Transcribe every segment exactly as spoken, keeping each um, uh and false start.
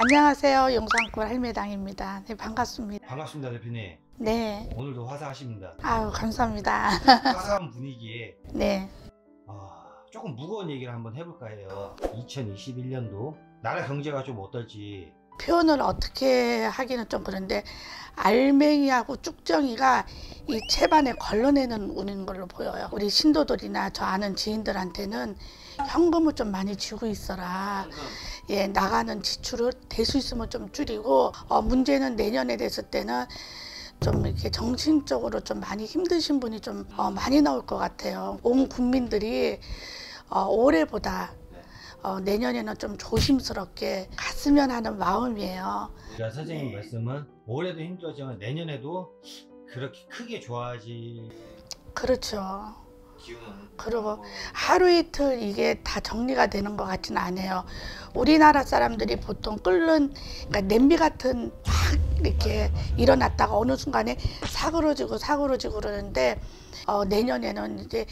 안녕하세요. 용산골 할매당입니다. 네, 반갑습니다. 반갑습니다, 대표님. 네. 오늘도 화사하십니다. 아유, 감사합니다. 화사한 분위기에 네. 어, 조금 무거운 얘기를 한번 해볼까 해요. 이천이십일 년도 나라 경제가 좀 어떨지. 표현을 어떻게 하기는 좀 그런데 알맹이하고 쭉정이가 이 채반에 걸러내는 운인 걸로 보여요. 우리 신도들이나 저 아는 지인들한테는 현금을 좀 많이 쥐고 있어라. 예, 나가는 지출을 될 수 있으면 좀 줄이고, 어, 문제는 내년에 됐을 때는 좀 이렇게 정신적으로 좀 많이 힘드신 분이 좀 어, 많이 나올 것 같아요. 온 국민들이 어, 올해보다 어, 내년에는 좀 조심스럽게 갔으면 하는 마음이에요. 그러니까 선생님 네. 말씀은 올해도 힘들었지만 내년에도 그렇게 크게 좋아지. 그렇죠. 기운은 그리고 뭐... 하루 이틀 이게 다 정리가 되는 것 같지는 않아요. 우리나라 사람들이 보통 끓는 그러니까 냄비 같은 막 이렇게 일어났다가 어느 순간에 사그러지고 사그러지고 그러는데 어, 내년에는 이제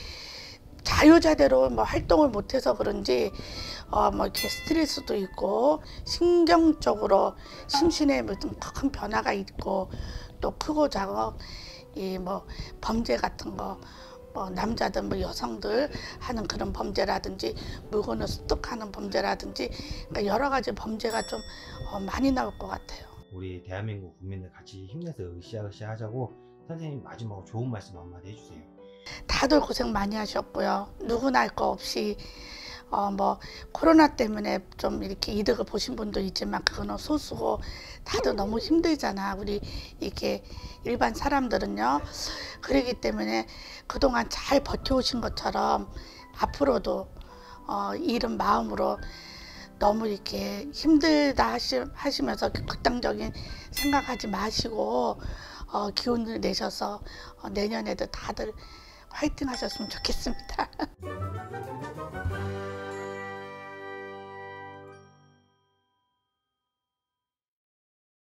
자유자재로 뭐 활동을 못해서 그런지 어, 뭐 이렇게 스트레스도 있고 신경적으로 심신에 무슨 큰 변화가 있고 또 크고 작은 이 뭐 범죄 같은 거 뭐 남자들 뭐 여성들 하는 그런 범죄라든지 물건을 습득하는 범죄라든지 그러니까 여러 가지 범죄가 좀 어, 많이 나올 것 같아요. 우리 대한민국 국민들 같이 힘내서 으쌰으쌰 하자고 선생님 마지막으로 좋은 말씀 한마디 해주세요. 다들 고생 많이 하셨고요. 누구나 할 거 없이 어 뭐 코로나 때문에 좀 이렇게 이득을 보신 분도 있지만 그거는 소수고 다들 너무 힘들잖아. 우리 이렇게 일반 사람들은요. 그러기 때문에 그동안 잘 버텨오신 것처럼 앞으로도 어 이런 마음으로 너무 이렇게 힘들다 하시, 하시면서 극단적인 생각하지 마시고 어 기운을 내셔서 어 내년에도 다들 화이팅 하셨으면 좋겠습니다.